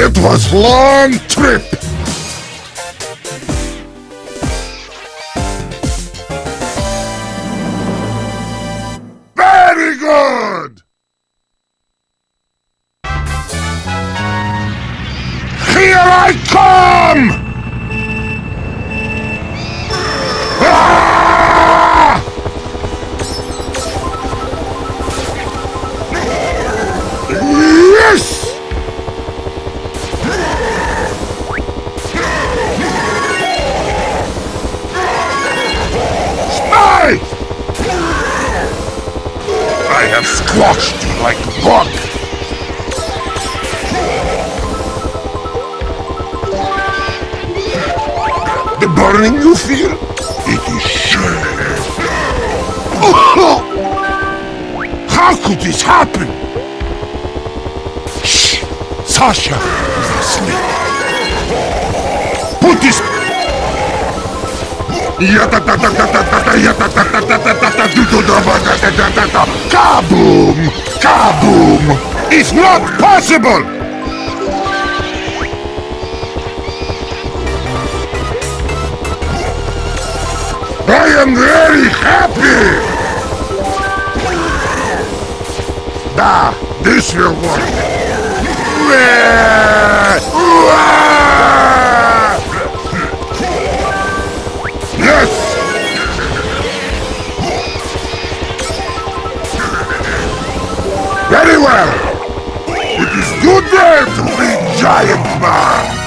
It was long trip. Very good. Here I come. Ah! Yes! Smite! I have squashed you like a bug. The burning you feel? It is sure. How could this happen? Shh! Sasha is asleep. Put this... Kaboom! Kaboom! It's not possible! I am very happy! Ah, this will work! Yes! Very well! It is good day to be Giant Man!